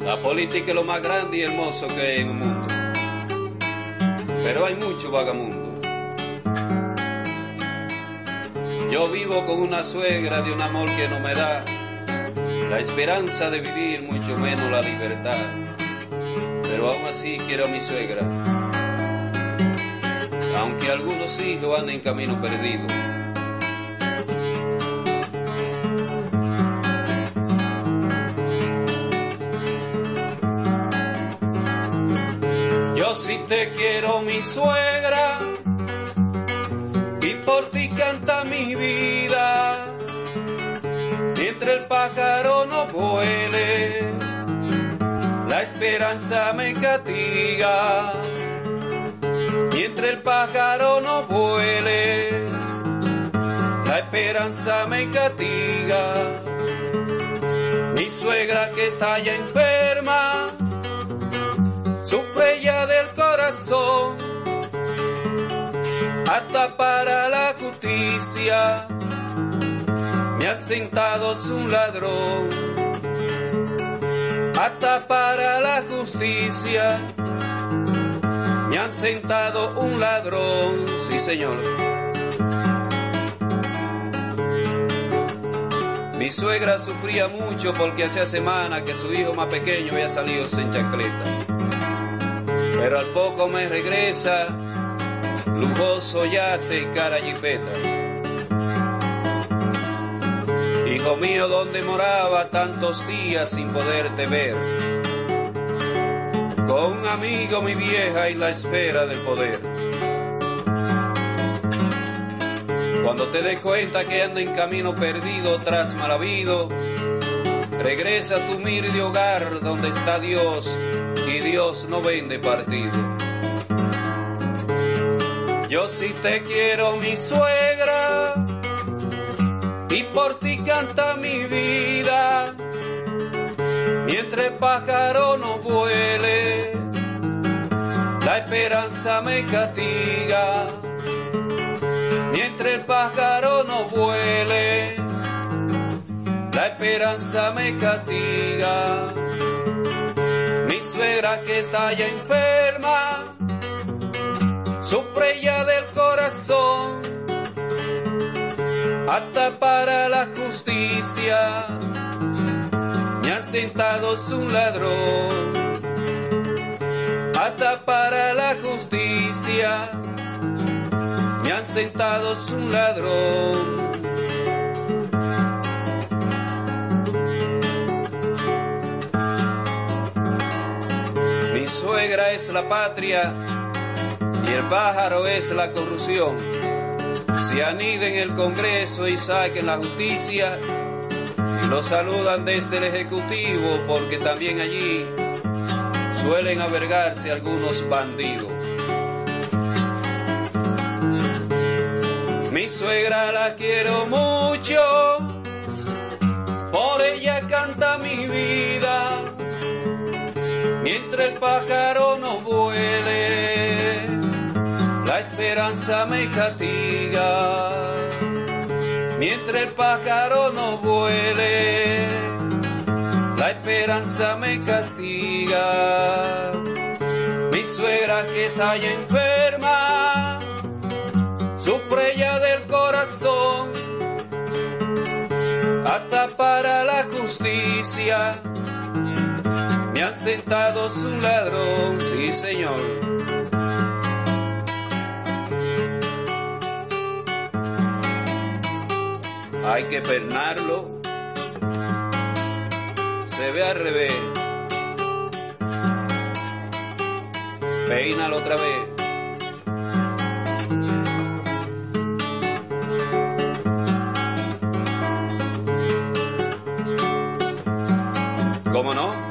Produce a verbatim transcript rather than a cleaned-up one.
La política es lo más grande y hermoso que hay en el mundo, pero hay mucho vagamundo. Yo vivo con una suegra de un amor que no me da la esperanza de vivir, mucho menos la libertad, pero aún así quiero a mi suegra, aunque algunos hijos anden en camino perdido. Yo sí te quiero, mi suegra, y por ti canta mi vida, mientras el pájaro no vuele, la esperanza me castiga. Mientras el pájaro no vuele, la esperanza me castiga. Mi suegra que está ya enferma, sufre ya del corazón, hasta para la justicia me han sentado un ladrón. Hasta para la justicia me han sentado un ladrón, sí señor. Mi suegra sufría mucho porque hacía semanas que su hijo más pequeño había salido sin chancleta, pero al poco me regresa lujoso yate y cara jipeta. Hijo mío, ¿dónde moraba tantos días sin poderte ver? Con un amigo mi vieja y la espera del poder. Cuando te des cuenta que anda en camino perdido tras mal habido, regresa a tu humilde hogar donde está Dios, y Dios no vende partido. Yo sí te quiero, mi suegra, y por ti canta mi vida, mientras el pájaro no vuele, la esperanza me castiga. Mientras el pájaro no vuele, la esperanza me castiga. Mi suegra que está ya enferma, sufre ya del corazón, hasta para la justicia me han sentado un ladrón. Hasta para la justicia me han sentado un ladrón. Mi suegra es la patria y el pájaro es la corrupción. Se aniden en el Congreso y saquen la justicia, y lo saludan desde el Ejecutivo, porque también allí suelen albergarse algunos bandidos. Mi suegra la quiero mucho, por ella canta mi vida, mientras el pájaro no vuele, la esperanza me castiga. Mientras el pájaro no vuele, la esperanza me castiga. Mi suegra que está ya enferma, sufre ya del corazón, hasta para la justicia me han sentado un ladrón, sí señor. Hay que pernarlo, se ve al revés, peínalo otra vez. ¿Cómo no?